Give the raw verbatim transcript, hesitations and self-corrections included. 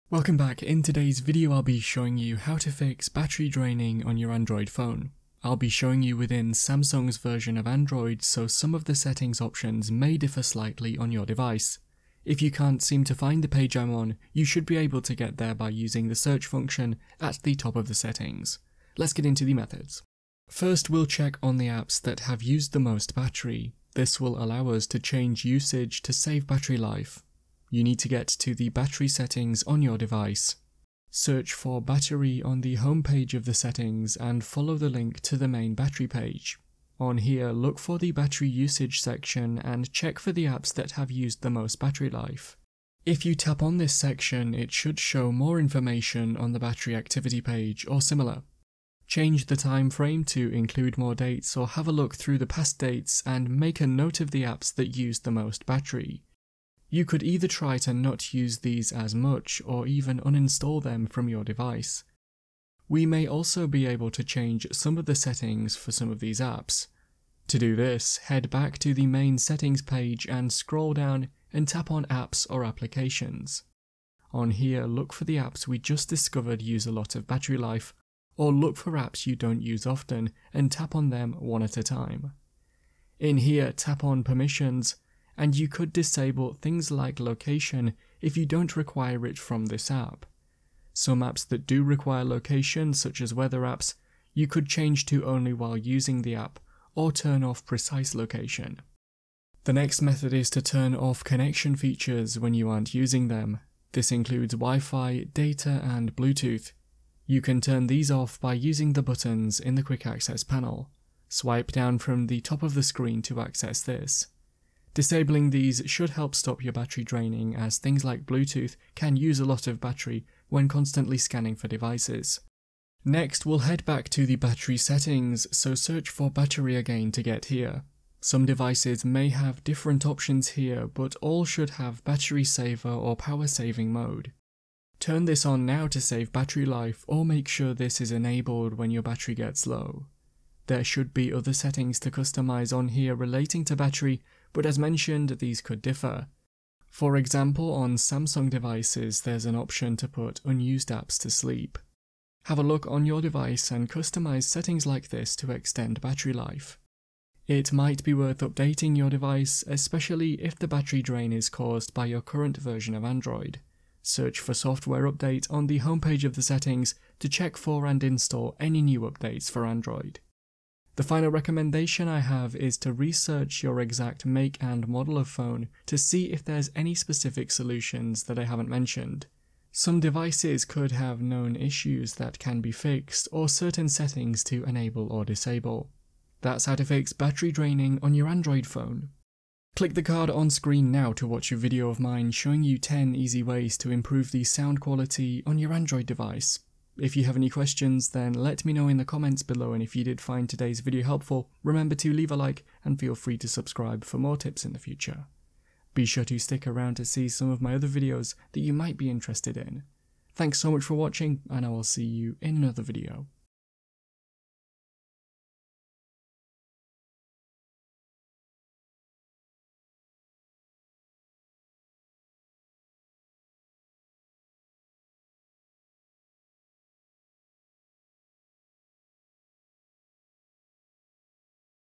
Welcome back. In today's video I'll be showing you how to fix battery draining on your Android phone. I'll be showing you within Samsung's version of Android, so some of the settings options may differ slightly on your device. If you can't seem to find the page I'm on, you should be able to get there by using the search function at the top of the settings. Let's get into the methods. First, we'll check on the apps that have used the most battery. This will allow us to change usage to save battery life. You need to get to the battery settings on your device. Search for battery on the home page of the settings and follow the link to the main battery page. On here, look for the battery usage section and check for the apps that have used the most battery life. If you tap on this section, it should show more information on the battery activity page or similar. Change the time frame to include more dates or have a look through the past dates and make a note of the apps that use the most battery. You could either try to not use these as much or even uninstall them from your device. We may also be able to change some of the settings for some of these apps. To do this, head back to the main settings page and scroll down and tap on Apps or Applications. On here, look for the apps we just discovered use a lot of battery life, or look for apps you don't use often and tap on them one at a time. In here, tap on Permissions, and you could disable things like location if you don't require it from this app. Some apps that do require location, such as weather apps, you could change to only while using the app or turn off precise location. The next method is to turn off connection features when you aren't using them. This includes Wi-Fi, data, and Bluetooth. You can turn these off by using the buttons in the Quick Access panel. Swipe down from the top of the screen to access this. Disabling these should help stop your battery draining, as things like Bluetooth can use a lot of battery when constantly scanning for devices. Next, we'll head back to the battery settings, so search for battery again to get here. Some devices may have different options here, but all should have battery saver or power saving mode. Turn this on now to save battery life, or make sure this is enabled when your battery gets low. There should be other settings to customize on here relating to battery, but as mentioned, these could differ. For example, on Samsung devices, there's an option to put unused apps to sleep. Have a look on your device and customize settings like this to extend battery life. It might be worth updating your device, especially if the battery drain is caused by your current version of Android. Search for software update on the homepage of the settings to check for and install any new updates for Android. The final recommendation I have is to research your exact make and model of phone to see if there's any specific solutions that I haven't mentioned. Some devices could have known issues that can be fixed, or certain settings to enable or disable. That's how to fix battery draining on your Android phone. Click the card on screen now to watch a video of mine showing you ten easy ways to improve the sound quality on your Android device. If you have any questions, then let me know in the comments below, and if you did find today's video helpful, remember to leave a like and feel free to subscribe for more tips in the future. Be sure to stick around to see some of my other videos that you might be interested in. Thanks so much for watching, and I will see you in another video.